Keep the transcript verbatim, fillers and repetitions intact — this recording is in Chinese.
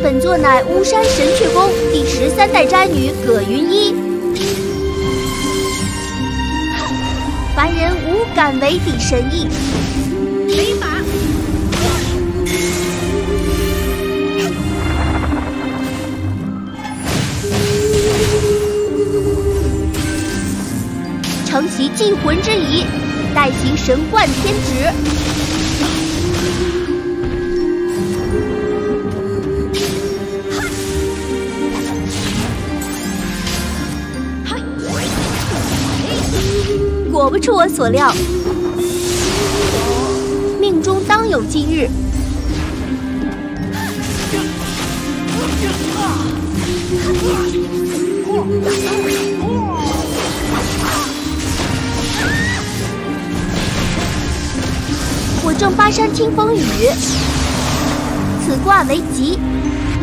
本座乃巫山神阙宫第十三代斋女葛云一，凡人无敢为敌神意。 雷法。 承其祭魂之仪，待其神贯天旨。果不出我所料，命中当有今日。 我正巴山听风雨，此卦为吉。